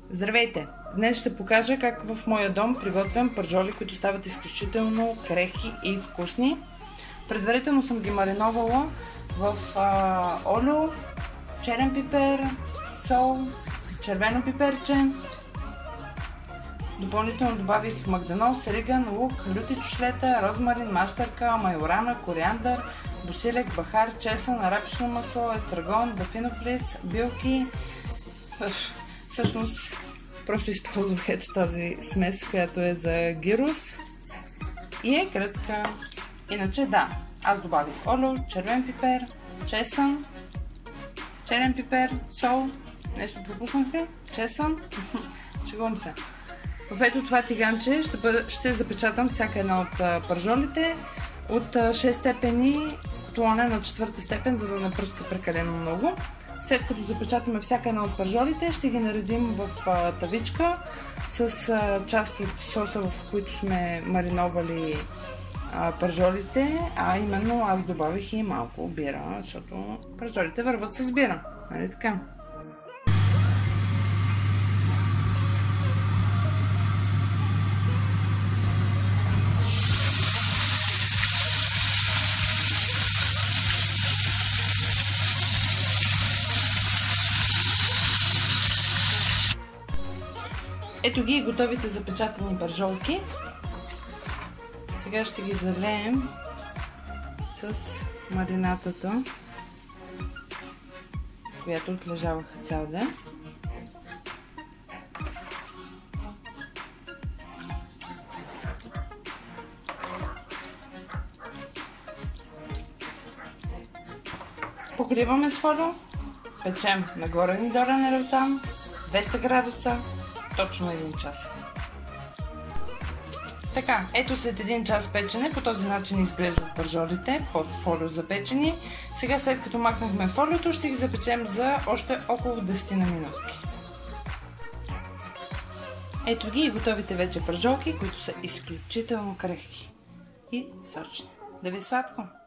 Здравейте! Днес ще покажа как в моя дом приготвям пържоли, които стават изключително крехки и вкусни. Предварително съм ги мариновала в олио, черен пипер, сол, червено пиперче. Допълнително добавих магдано, сриган, лук, люти чушлета, розмарин, мащърка, майорана, кориандър, босилек, бахар, чесън, арабично масло, естрагон, дафинов лист, билки. Всъщност просто използвах ето тази смес, която е за гирос и е гръцка. Иначе да, аз добавих олио, червен пипер, чесън, черен пипер, сол, нещо пропуснах ли? Чесън, шегувам се. В ето това тиганче ще запечатам всяка една от пържолите от 6 степени тлоне на 4-та степен, за да не пръска прекалено много. След като запечатаме всяка една от пържолите, ще ги наредим в тавичка с част от соса, в които сме мариновали пържолите, а именно аз добавих и малко бира, защото пържолите върват с бира, нали така? Ето ги готовите запечатани пържолки. Сега ще ги залеем с маринатата, която отлежаваха цял ден. Покриваме с фолио, печем на горен и долен релтан, 200 градуса, точно 1 час. Така, ето след 1 час печене, по този начин изглеждат пържолите под фолио запечени. Сега, след като махнахме фолиото, ще ги запечем за още около 10 на минутки. Ето ги и готовите вече пържолки, които са изключително крехки и сочни. Да ви е сладко!